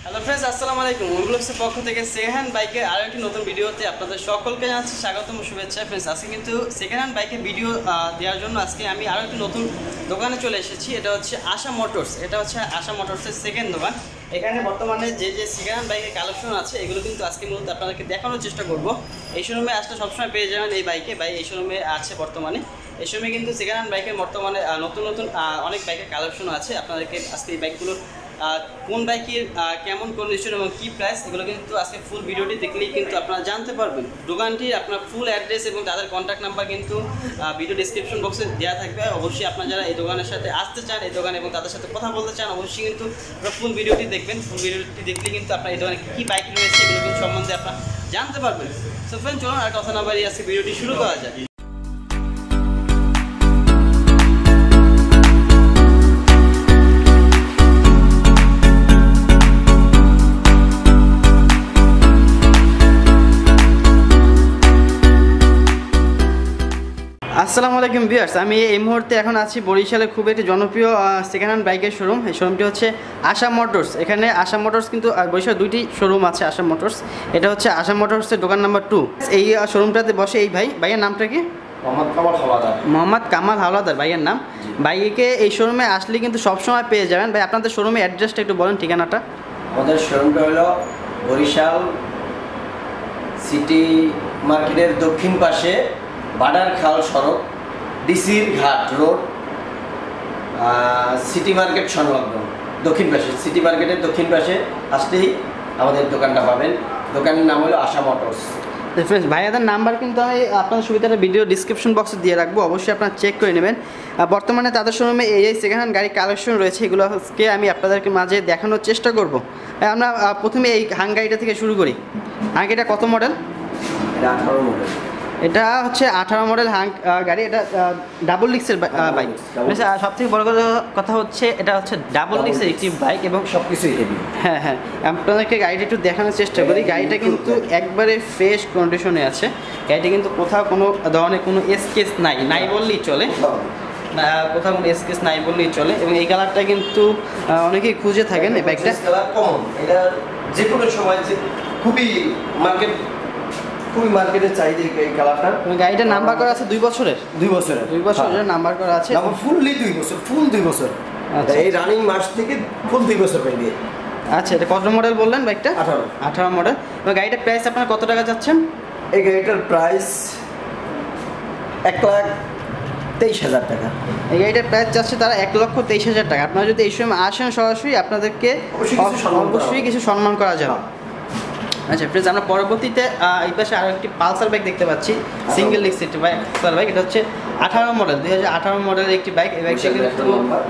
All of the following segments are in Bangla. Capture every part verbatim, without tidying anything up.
হ্যালো ফ্রেন্ডস, আসসালামু আলাইকুম। উইবলগসের পক্ষ থেকে সেকেন্ড হ্যান্ড বাইকের আরও একটি নতুন ভিডিওতে আপনাদের সকলকে জানাচ্ছি স্বাগতম, শুভেচ্ছা। ফ্রেন্ডস, আজকে কিন্তু সেকেন্ড হ্যান্ড বাইকের ভিডিও দেওয়ার জন্য আজকে আমি আরও একটি নতুন দোকানে চলে এসেছি। এটা হচ্ছে আশা মোটরস। এটা হচ্ছে আশা মোটরসের সেকেন্ড দোকান। এখানে বর্তমানে যে যে সেকেন্ড হ্যান্ড বাইকের কালেকশন আছে এগুলো কিন্তু আজকে মূলত আপনাদেরকে দেখানোর চেষ্টা করব। এই শোরুমে আসলে সবসময় পেয়ে যাবেন এই বাইকে বাই এই শোরুমে আছে বর্তমানে। এই শোরুমে কিন্তু সেকেন্ড হ্যান্ড বাইকের বর্তমানে নতুন নতুন অনেক বাইকের কালেকশন আছে। আপনাদেরকে আজকে এই বাইকগুলোর কোন বাইকের কেমন কন্ডিশন এবং কী প্রাইস এগুলো কিন্তু আজকে ফুল ভিডিওটি দেখলেই কিন্তু আপনারা জানতে পারবেন। দোকানটির আপনার ফুল অ্যাড্রেস এবং তাদের কন্ট্যাক্ট নাম্বার কিন্তু ভিডিও ডিসক্রিপশন বক্সে দেওয়া থাকবে। অবশ্যই আপনারা যারা এই দোকানের সাথে আসতে চান, এই দোকান এবং তাদের সাথে কথা বলতে চান, অবশ্যই কিন্তু ফুল ভিডিওটি দেখবেন। ফুল ভিডিওটি দেখলে কিন্তু আপনার এই দোকানে কী বাইক রয়েছে এগুলো কিন্তু সম্বন্ধে আপনারা জানতে পারবেন। সো ফ্রেন্ড, চলুন আর কথা না বাড়িয়ে আজকে ভিডিওটি শুরু করা যায়। আসসালামু আলাইকুম ভিউয়ার্স, আমি এই মুহূর্তে এখন আছি বরিশালে খুব একটি জনপ্রিয় সেকেন্ড হ্যান্ড বাইকের শোরুম। এই শোরুমটি হচ্ছে আশা মোটরস। এখানে আশা মোটরস কিন্তু বরিশালে দুইটি শোরুম আছে আশা মোটরস। এটা হচ্ছে আশা মোটরসের দোকান নাম্বার টু। এই শোরুমটাতে বসে এই ভাই, ভাইয়ের নামটা কি? মোহাম্মদ কামাল হাওলাদার। মোহাম্মদ কামাল হাওলাদার ভাইয়ের নাম। বাইকে এই শোরুমে আসলে কিন্তু সবসময় পেয়ে যাবেন। ভাই, আপনাদের শোরুমের অ্যাড্রেসটা একটু বলেন, ঠিকানাটা। আমাদের শোরুমটা হলো বরিশাল সিটি মার্কেটের দক্ষিণ পাশে বাডার খাল সড়ক, ডিসির ঘাট রোড, সিটি মার্কেট সংলগ্ন দক্ষিণ পাশে। সিটি মার্কেটের দক্ষিণ পাশে আসলেই আমাদের দোকানটা পাবেন। দোকানের নাম হলো আশা মোটরস। ফ্রেন্ডস, ভাইয়াদের নাম্বার কিন্তু আমি আপনার সুবিধাটা ভিডিও ডিসক্রিপশন বক্সে দিয়ে রাখবো, অবশ্যই আপনারা চেক করে নেবেন। বর্তমানে তাদের শোরুমে এই এই সেকেন্ড হ্যান্ড গাড়ি কালেকশন রয়েছে, এগুলোকে আমি আপনাদেরকে মাঝে দেখানোর চেষ্টা করব। আমরা প্রথমে এই হাং গাড়িটা থেকে শুরু করি। হাং গাড়িটা কত মডেল? এটা আঠারো মডেল। এটা হচ্ছে আঠারো মডেল হাং গাড়ি। এটা ডাবল ডিস্কের বাইক। সব থেকে বড় কথা হচ্ছে এটা হচ্ছে ডাবল ডিস্কের একটি বাইক এবং সব কিছুই হেভি। হ্যাঁ হ্যাঁ আপনাদেরকে গাড়িটা একটু দেখানোর চেষ্টা করি। গাড়িটা কিন্তু একবারে ফ্রেশ কন্ডিশনে আছে। গাড়িটা কিন্তু কোথাও কোনো ধরনের কোনো স্কেচ নাই নাই বললেই চলে। কোথাও কোনো স্কেচ নাই বললেই চলে। এবং এই কালারটা কিন্তু অনেকেই খুঁজে থাকেন এই বাইকটা। কালার কমন, এটা যে কোনো সময় যে খুবই মার্কেট খুবই মার্কেটের চাহিদা এই কালারটা। গাড়িটার নাম্বার করা আছে দুই বছরের দুই বছরের দুই বছরের নাম্বার করা আছে। ফুললি দুই বছর ফুল দুই বছর আচ্ছা, এই রানিং মাস থেকে ফুল দুই বছর পেয়ে। আচ্ছা, এটা কত মডেল বললেন বাইকটা? আঠারো আঠারো মডেল। এবং গাড়িটার প্রাইস আপনারা কত টাকা যাচ্ছেন? এই গাড়িটার প্রাইস এক লাখ তেইশ হাজার টাকা। এই গাড়িটার প্রাইস যাচ্ছে তারা এক লক্ষ তেইশ হাজার টাকা। আপনারা যদি এই সময় আসেন সরাসরি আপনাদেরকে অবশ্যই কিছু সম্মান করা যাবে। আচ্ছা ফ্রেন্ডস, আমরা পরবর্তীতে এই পাশে আরও একটি পালসার বাইক দেখতে পাচ্ছি, সিঙ্গেল ডিস্ক একটি বাইক পালসার বাইক। এটা হচ্ছে আঠারো মডেল, দুই হাজার আঠারো মডেলের একটি বাইক। এই বাইকটা কিন্তু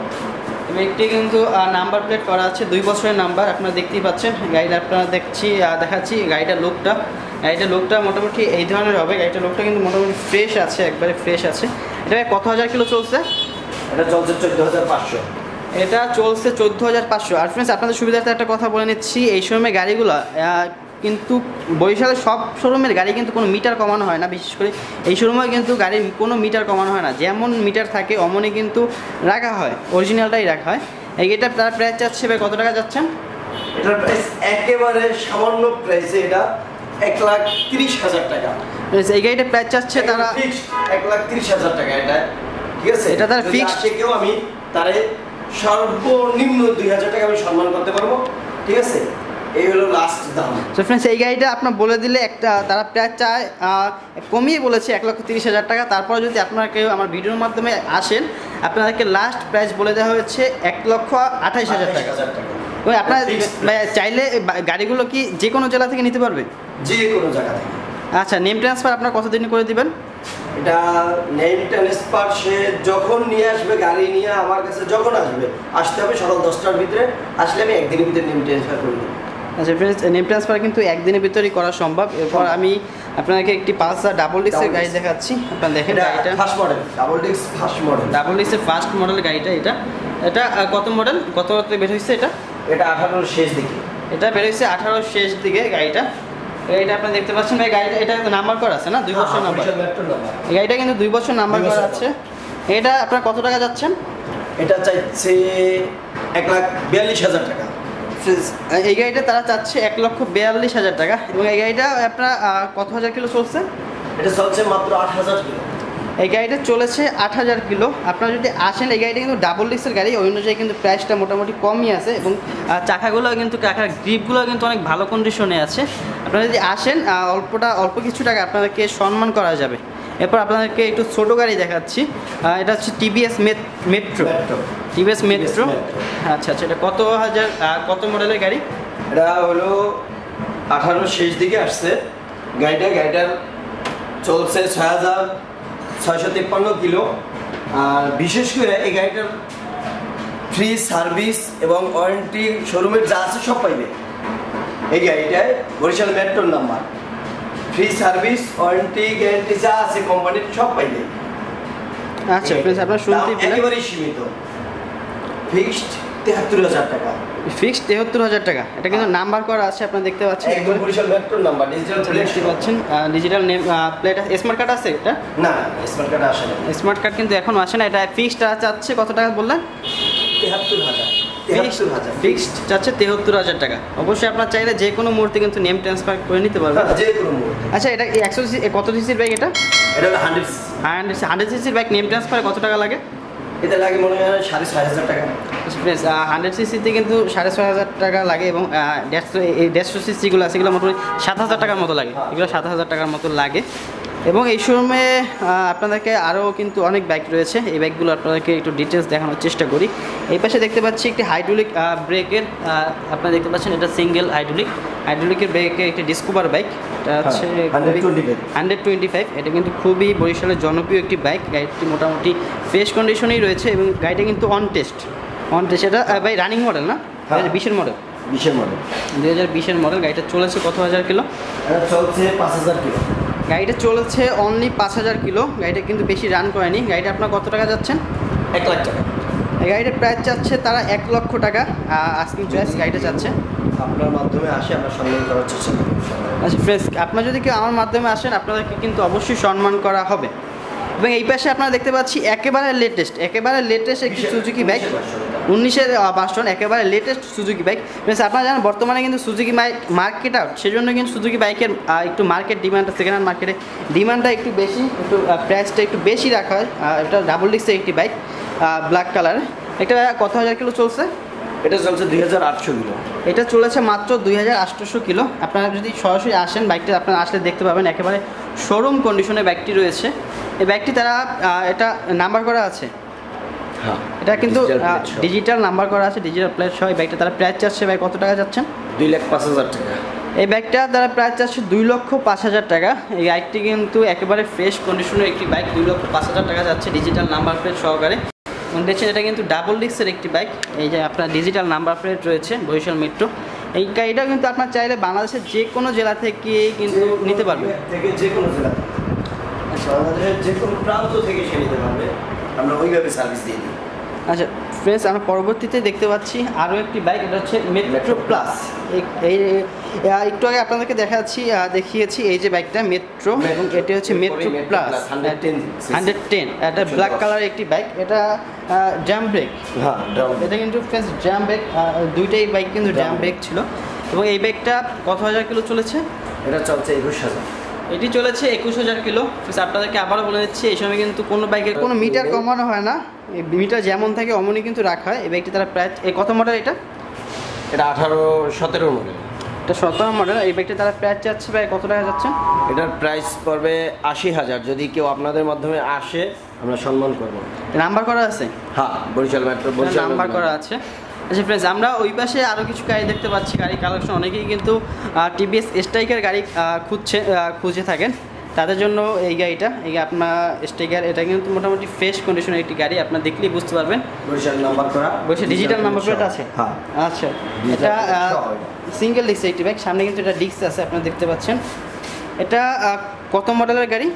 বাইকটি কিন্তু নাম্বার প্লেট করা আছে দুই বছরের নাম্বার। আপনারা দেখতেই পাচ্ছেন গাড়িটা আপনারা দেখছি দেখাচ্ছি গাড়িটার লুকটা। গাড়িটার লুকটা মোটামুটি এই ধরনের হবে। গাড়িটার লুকটা কিন্তু মোটামুটি ফ্রেশ আছে, একবারে ফ্রেশ আছে। এটা কত হাজার কিলো চলছে? এটা চলছে চোদ্দো হাজার পাঁচশো। এটা চলছে চোদ্দো হাজার পাঁচশো। আর ফ্রেন্ডস, আপনাদের সুবিধার্থে একটা কথা বলে নিচ্ছি, এই শোরুমে গাড়িগুলো কিন্তু বরিশালের সব শোরুমের গাড়ি কিন্তু কোনো মিটার কমানো হয় না। বিশেষ করে এই শোরুমে কিন্তু গাড়ির কোনো মিটার কমানো হয় না, যেমন মিটার থাকে অমনই কিন্তু রাখা হয়, অরিজিনালটাই রাখা হয়। এই গাড়িটা তারা প্রাইস চাচ্ছে ভাই কত টাকা যাচ্ছেন? এটার প্রাইস একেবারে সামান্য প্রাইসে, এটা এক লাখ তিরিশ হাজার টাকা। এই গাড়িটার প্রাইস চাচ্ছে তারা এক লাখ তিরিশ হাজার টাকা। এটা ঠিক আছে, এটা তার ফিক্সড। কেউ আমি তারে সর্বনিম্ন দুই হাজার টাকা আমি সম্মান করতে পারবো। ঠিক আছে, এই হলো লাস্ট দাম। সো ফ্রেন্ডস, এই গাড়িটা আপনার বলে দিলে একটা তারা প্রায় চায় কমিয়ে বলেছে এক লক্ষ তিরিশ হাজার টাকা। তারপর যদি আপনারা কেউ আমার ভিডিওর মাধ্যমে আসেন আপনাদেরকে লাস্ট প্রাইস বলে দেওয়া হয়েছে এক লক্ষ আঠাইশ হাজার টাকা। ওই আপনার চাইলে গাড়িগুলো কি যে কোনো জেলা থেকে নিতে পারবে? যে কোনো জায়গা থেকে। আচ্ছা, নেম ট্রান্সফার আপনার কতদিন করে দিবেন? এটা নেম ট্রান্সফার সে যখন নিয়ে আসবে, গাড়ি নিয়ে আমার কাছে যখন আসবে, আসতে হবে সকাল দশটার ভিতরে। আসলে আমি একদিনের ভিতরে নেম ট্রান্সফার করে দিই। আচ্ছা ফ্রেন্ডস, নেম ট্রান্সফার কিন্তু একদিনের ভিতরেই করা সম্ভব। এরপর আমি আপনাকে একটি পালসার ডাবল ডিস্কের গাড়ি দেখাচ্ছি। আপনারা দেখেন গাড়িটা first model, double disc first model, double ডিস্কের ফার্স্ট মডেল গাড়িটা। এটা এটা কত মডেল, কত বের হয়েছে? এটা এটা আঠারোর শেষ দিকে। এটা বের হয়েছে আঠারোর শেষ দিকে গাড়িটা। গাড়িটা আপনারা দেখতে পাচ্ছেন ভাই, গাড়িটা এটা নাম্বার করা আছে না, দুই বছর নাম্বার। এই গাড়িটা কিন্তু দুই বছর নাম্বার করা আছে। এটা আপনারা কত টাকা যাচ্ছেন? এটা চাইছে এক লাখ বিয়াল্লিশ হাজার টাকা। এই গাড়িটা তারা চাচ্ছে এক লক্ষ বিয়াল্লিশ হাজার টাকা এবং এই গাড়িটা আপনার কত হাজার কিলো চলছে? এটা চলছে মাত্র আট হাজার কিলো। এই গাড়িটা চলেছে আট হাজার কিলো। আপনারা যদি আসেন, এই গাড়িটা কিন্তু ডাবল ডিস্কের গাড়ি, ওই অনুযায়ী কিন্তু প্রাইসটা মোটামুটি কমই আছে এবং চাকাগুলো কিন্তু চাকার গ্রিপগুলো কিন্তু অনেক ভালো কন্ডিশনে আছে। আপনারা যদি আসেন, অল্পটা অল্প কিছু টাকা আপনাদেরকে সম্মান করা যাবে। এরপর আপনাদেরকে একটু ছোটো গাড়ি দেখাচ্ছি। এটা হচ্ছে টিভিএস মেট্রো। টিভিএস মেট্রো, আচ্ছা আচ্ছা। এটা কত হাজার কত মডেলের গাড়ি? এটা হলো আঠারো শেষ দিকে আসছে গাড়িটা। গাড়িটার চলছে ছয় হাজার ছয়শো তিপ্পান্ন কিলো। আর বিশেষ করে এই গাড়িটার ফ্রি সার্ভিস এবং ওয়ারেন্টি শোরুমের যা আছে সব পাইবে এই গাড়িটায়। বরিশাল মেট্রোর number, free service warranty guarantee যা আছে কোম্পানির সব পাইবে। আচ্ছা প্লিজ, আপনার শুনতেই পেলেন, একেবারেই সীমিত। ফিক্সড তেহাত্তর হাজার টাকা। ফিক্সড তেহাত্তর হাজার টাকা। এটা কিন্তু নাম্বার করা আছে, আপনারা দেখতে পাচ্ছেন। একদম বরিশাল মেট্রোর নাম্বার, ডিজিটাল প্লেট দেখতে পাচ্ছেন। Digital name plate, smart card আছে এটা? না, স্মার্ট কার্ড আসে না। স্মার্ট কার্ড কিন্তু এখনো আসে না। এটা ফিক্সড চাচ্ছে কত টাকা বললেন? তেহাত্তর হাজার। ফিক্সড চাচ্ছে তেহাত্তর হাজার টাকা। অবশ্যই আপনার চাইলে যে কোনো মুহূর্তে কিন্তু নেম ট্রান্সফার করে নিতে পারবেন, যে কোনো মুহূর্তে। আচ্ছা, এটা একশো সিসি কত সিসির বাইক? এটা এটা হলো হান্ড্রেড হান্ড্রেড সিসির বাইক। নেম ট্রান্সফারে কত টাকা লাগে? এটা লাগে মনে হয় সাড়ে ছয় হাজার টাকা। ফ্রেন্ডস, হান্ড্রেড সিসিতে কিন্তু সাড়ে ছয় হাজার টাকা লাগে এবং দেড়শো এই দেড়শো সিসিগুলো আছে, এগুলো মোটামুটি সাত হাজার টাকার মতো লাগে। এগুলো সাত হাজার টাকার মতো লাগে। এবং এই শোরুমে আপনাদেরকে আরও কিন্তু অনেক বাইক রয়েছে। এই বাইকগুলো আপনাদেরকে একটু ডিটেলস দেখানোর চেষ্টা করি। এই পাশে দেখতে পাচ্ছি একটি হাইড্রোলিক ব্রেকের, আপনারা দেখতে পাচ্ছেন এটা সিঙ্গেল হাইড্রোলিক হাইড্রোলিকের ব্রেকের একটি ডিসকভার বাইক। এটা হচ্ছে হান্ড্রেড টোয়েন্টি ফাইভ। এটা কিন্তু খুবই বরিশালের জনপ্রিয় একটি বাইক। গাড়িটি মোটামুটি ফ্রেশ কন্ডিশনেই রয়েছে এবং গাড়িটা কিন্তু অন টেস্ট অন টেস্ট এটা ভাই রানিং মডেল না? দু হাজার বিশের মডেল বিশের মডেল দু হাজার বিশের মডেল। গাড়িটা চলেছে কত হাজার কিলো? এটা চলছে পাঁচ হাজার কিলো। গাড়িটা চলেছে অনলি পাঁচ হাজার কিলো। গাড়িটা কিন্তু বেশি রান করেনি। গাড়িটা আপনার কত টাকা যাচ্ছেন? এক লাখ টাকা। এই গাড়িটার প্রাইস চাচ্ছে তারা এক লক্ষ টাকা। আস্কিং চয়েস গাড়িটা চাচ্ছে। আপনার মাধ্যমে আসে আমরা সম্মান করার চেষ্টা করি। আচ্ছা ফ্রেশ, আপনারা যদি কেউ আমার মাধ্যমে আসেন, আপনাদেরকে কিন্তু অবশ্যই সম্মান করা হবে। এবং এই পাশে আপনারা দেখতে পাচ্ছি একেবারে লেটেস্ট একেবারে লেটেস্ট একটি সুজুকি বাইক, উনিশের ভার্সন, একেবারে লেটেস্ট সুজুকি বাইক। প্লাস আপনারা জানেন বর্তমানে কিন্তু সুজুকি বাইক মার্কেট আউট, সেজন্য কিন্তু সুজুকি বাইকের একটু মার্কেট ডিমান্ডটা, সেকেন্ড হ্যান্ড মার্কেটে ডিমান্ডটা একটু বেশি, একটু প্রাইসটা একটু বেশি রাখা হয়। এটা ডাবল ডিস্কের একটি বাইক, ব্ল্যাক কালার। এটা কত হাজার কিলো চলছে? এটা চলছে দুই হাজার আটশো কিলো। এটা চলেছে মাত্র দুই হাজার আটশোশো কিলো। আপনারা যদি সরাসরি আসেন, বাইকটা আপনারা আসলে দেখতে পাবেন একেবারে শোরুম কন্ডিশনে বাইকটি রয়েছে। এই বাইকটি তারা এটা নাম্বার করা আছে, হ্যাঁ, এটা কিন্তু ডিজিটাল নাম্বার করা আছে, ডিজিটাল প্লেট সহ। এই বাইকটা তারা প্রাইস চাচ্ছে ভাই কত টাকা যাচ্ছেন? দুই লাখ পাঁচ হাজার টাকা। এই বাইকটা তারা প্রাইস চাচ্ছে দুই লক্ষ পাঁচ হাজার টাকা। এই বাইকটি কিন্তু একেবারে ফ্রেশ কন্ডিশনের একটি বাইক, দুই লক্ষ পাঁচ হাজার টাকা যাচ্ছে ডিজিটাল নাম্বার প্লেট সহকারে। এবং দেখছেন এটা কিন্তু ডাবল ডিস্কের একটি বাইক। এই যে আপনার ডিজিটাল নাম্বার প্লেট রয়েছে, বরিশাল মেট্রো। এই গাড়িটা কিন্তু আপনার চাইলে বাংলাদেশের যে কোনো জেলা থেকে কিন্তু নিতে পারবেন, থেকে যে কোনো জেলা, আচ্ছা বাংলাদেশের যে কোনো প্রান্ত থেকে সে নিতে পারবে, আমরা ওইভাবে সার্ভিস দিয়ে দিই। আচ্ছা ফ্রেন্ডস, আমরা পরবর্তীতে দেখতে পাচ্ছি আরও একটি বাইক, এটা হচ্ছে মেট্রো প্লাস। এই একটু আগে আপনাদেরকে দেখাচ্ছি দেখিয়েছি এই যে বাইকটা মেট্রো, এবং এটি হচ্ছে মেট্রো প্লাস হান্ড্রেড টেন। এটা ব্ল্যাক কালারের একটি বাইক, এটা জ্যাম ব্রেক। হ্যাঁ, এটা কিন্তু ফ্রেন্ডস জ্যাম ব্রেক, দুইটাই বাইক কিন্তু জ্যাম ব্রেক ছিল। এবং এই বাইকটা কত হাজার কিলো চলেছে? এটা চলছে একুশ হাজার। এটি চলেছে একুশ হাজার কিলো। আপনাদেরকে আবারও বলে দিচ্ছি, এই সময় কিন্তু কোনো বাইকের কোনো মিটার কমানো হয় না, মিটার যেমন থাকে অমনই কিন্তু রাখা হয়। এই বাইকটি তারা প্রায় এই কত মডেল? এটা এটা আঠারো সতেরো মডেল। এটা সতেরো মডেল। এই বাইকটি তারা প্রাইস চাচ্ছে প্রায় কত টাকা যাচ্ছে? এটার প্রাইস পড়বে আশি হাজার। যদি কেউ আপনাদের মাধ্যমে আসে আমরা সম্মান করবো। নাম্বার করা আছে? হ্যাঁ, বরিশাল মেট্রো বরিশাল নাম্বার করা আছে। আচ্ছা ফ্রেন্ডস, আমরা ওই পাশে আরও কিছু গাড়ি দেখতে পাচ্ছি, গাড়ি কালেকশন। অনেকেই কিন্তু টিভিএস স্ট্রাইকার গাড়ি খুঁজছে খুঁজে থাকেন, তাদের জন্য এই গাড়িটা, এই আপনার স্ট্রাইকার, এটা কিন্তু মোটামুটি ফ্রেশ কন্ডিশনের একটি গাড়ি। আপনার দেখলেই বুঝতে পারবেন, বরিশাল নাম্বার করা, বরিশাল ডিজিটাল নাম্বার প্লেট আছে। হ্যাঁ, আচ্ছা, এটা সিঙ্গেল ডিস্ক একটি বাইক, সামনে কিন্তু এটা ডিস্ক আছে, আপনারা দেখতে পাচ্ছেন। এটা কত মডেলের গাড়ি?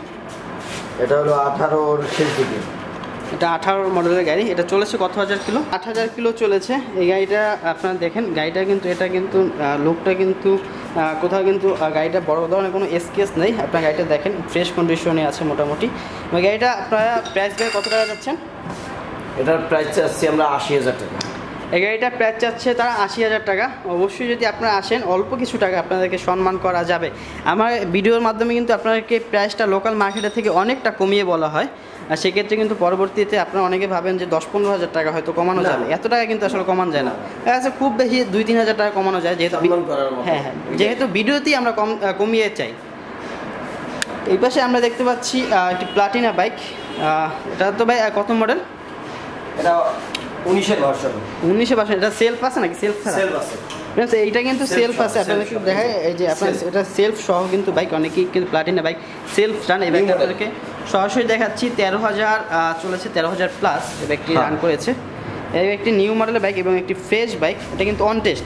এটা হলো আঠারোর শেষ দিকে। এটা আঠারো মডেলের গাড়ি। এটা চলেছে কত হাজার কিলো? আট হাজার কিলো চলেছে এই গাড়িটা। আপনারা দেখেন গাড়িটা কিন্তু, এটা কিন্তু লুকটা কিন্তু কোথাও কিন্তু গাড়িটা বড় ধরনের কোনো স্কেচ নেই। আপনার গাড়িটা দেখেন ফ্রেশ কন্ডিশনে আছে মোটামুটি। ওই গাড়িটা আপনারা প্রাইস দিয়ে কত টাকা যাচ্ছেন? এটার প্রাইস চাচ্ছি আমরা আশি হাজার টাকা। এই গাড়িটা প্রাইস চাচ্ছে তারা আশি হাজার টাকা। অবশ্যই যদি আপনারা আসেন অল্প কিছু টাকা আপনাদেরকে সম্মান করা যাবে। আমার ভিডিওর মাধ্যমে কিন্তু আপনাদেরকে প্রাইসটা লোকাল মার্কেটের থেকে অনেকটা কমিয়ে বলা হয়, আর সেক্ষেত্রে কিন্তু পরবর্তীতে আপনারা অনেকে ভাবেন যে দশ পনেরো হাজার টাকা হয়তো কমানো যাবে, এত টাকা কিন্তু আসলে কমানো যায় না। আচ্ছা, খুব বেশি দুই তিন হাজার টাকা কমানো যায়, যেহেতু হ্যাঁ হ্যাঁ যেহেতু ভিডিওতেই আমরা কম কমিয়ে চাই। এই পাশে আমরা দেখতে পাচ্ছি একটি প্লাটিনা বাইক। এটা তো ভাই কত মডেল? এটা উনিশের ভার্সন। উনিশে ভার্সন। এটা সেলফ আছে নাকি? সেলফ সেলফ আছে। এইটা কিন্তু সেলফ আছে, আপনাদেরকে দেখায় এই যে আপনার এটা সেলফ সহ কিন্তু বাইক, অনেকেই কিন্তু প্লাটিনা বাইক সেলফ রান। এই বাইকটা আপনাদেরকে সরাসরি দেখাচ্ছি, তেরো হাজার চলেছে, তেরো হাজার প্লাস এই বাইকটি রান করেছে। এই একটি নিউ মডেলের বাইক এবং একটি ফ্রেশ বাইক, এটা কিন্তু অন টেস্ট।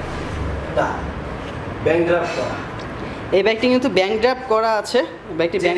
এই বাইকটি কিন্তু ব্যাংক ড্রাফট করা আছে। বাইকটি ব্যাংক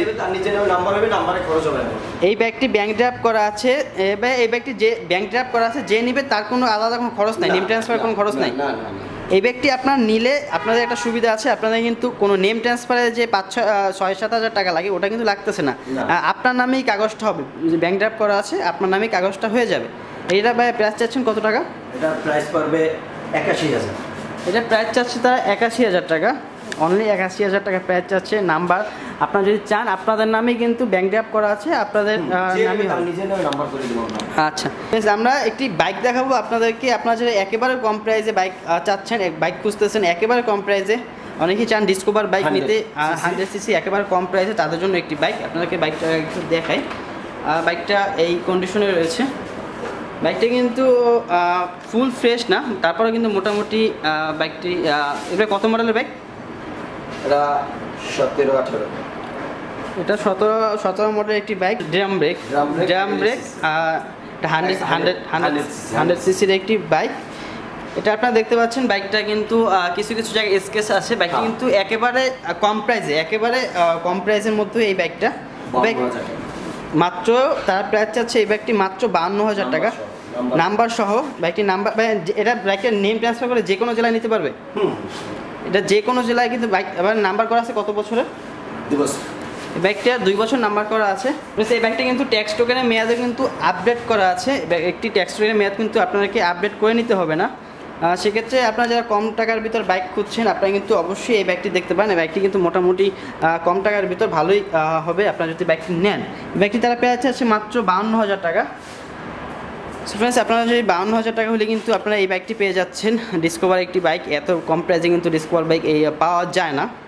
এই বাইকটি ব্যাংক ড্রাফট করা আছে। এবার এই বাইকটি যে ব্যাংক ড্রাফট করা আছে, যে নিবে তার কোনো আলাদা কোনো খরচ নাই, নেম ট্রান্সফার কোনো খরচ নাই। এই ব্যক্তি আপনার নিলে আপনাদের একটা সুবিধা আছে, আপনাদের কিন্তু কোনো নেম ট্রান্সফারে যে পাঁচ ছয় ছয় সাত হাজার টাকা লাগে ওটা কিন্তু লাগতেছে না, আপনার নামেই কাগজটা হবে। ব্যাংক ড্রাফট করা আছে, আপনার নামেই কাগজটা হয়ে যাবে। এইটা ভাই প্রাইস চাচ্ছেন কত টাকা? এটা প্রাইস পড়বে একাশি হাজার। এটা প্রাইস চাচ্ছে তারা একাশি হাজার টাকা, অনলি একাশি হাজার টাকা প্রাইস চাচ্ছে। নাম্বার আপনারা যদি চান আপনাদের নামে কিন্তু ব্যাংক ড্রাফট করা আছে, আপনাদের নামে। আচ্ছা, আমরা একটি বাইক দেখাবো আপনাদেরকে। আপনারা যারা একেবারে কম প্রাইসে বাইক চাচ্ছেন, বাইক খুঁজতেছেন একেবারে কম প্রাইসে, অনেকেই চান ডিসকভার বাইক নিতে হান্ড্রেড সিসি একেবারে কম প্রাইসে, তাদের জন্য একটি বাইক আপনাদেরকে বাইকটা একটু দেখাই। বাইকটা এই কন্ডিশনে রয়েছে। বাইকটা কিন্তু ফুল ফ্রেশ না, তারপরে কিন্তু মোটামুটি বাইকটি। এটা কত মডেলের বাইক? এটা সতেরো আঠারো। এটা সতেরো সতেরো মডেলের একটি bike, drum brake drum brake hundred hundred hundred hundred সিসির একটি বাইক। এটা আপনারা দেখতে পাচ্ছেন, বাইকটা কিন্তু কিছু কিছু জায়গায় স্কেচ আছে। বাইকটা কিন্তু একেবারে কম প্রাইসে, একেবারে কম প্রাইসের মধ্যে এই বাইকটা। বাইক মাত্র তার প্রাইস চাচ্ছে এই বাইকটি মাত্র বাহান্ন হাজার টাকা, নাম্বার সহ। বাইকটি নাম্বার, এটা বাইকের নেম ট্রান্সফার করে যে কোনো জেলায় নিতে পারবে। এটা যে কোনো জেলায় কিন্তু বাইক। এবার নাম্বার করা আছে কত বছরের? দুই বছর। এই বাইকটা দুই বছর নাম্বার করা আছে। এই বাইকটা কিন্তু ট্যাক্স টোকেনের মেয়াদে কিন্তু আপডেট করা আছে। একটি ট্যাক্স টোকেনের মেয়াদ কিন্তু আপনাদেরকে আপডেট করে নিতে হবে না। সেক্ষেত্রে আপনারা যারা কম টাকার ভিতর বাইক খুঁজছেন, আপনারা কিন্তু অবশ্যই এই বাইকটি দেখতে পারেন। এই বাইকটি কিন্তু মোটামুটি কম টাকার ভিতর ভালোই হবে আপনারা যদি বাইকটি নেন। বাইকটি তারা পেয়ে যাচ্ছে মাত্র বাহান্ন হাজার টাকা। ফ্রেন্ডস, আপনারা যদি বাউন্ন হাজার টাকা হলে কিন্তু আপনারা এই বাইকটি পেয়ে যাচ্ছেন। ডিসকভার একটি বাইক, এত কম প্রাইসে কিন্তু ডিসকভার বাইক এই পাওয়া যায় না।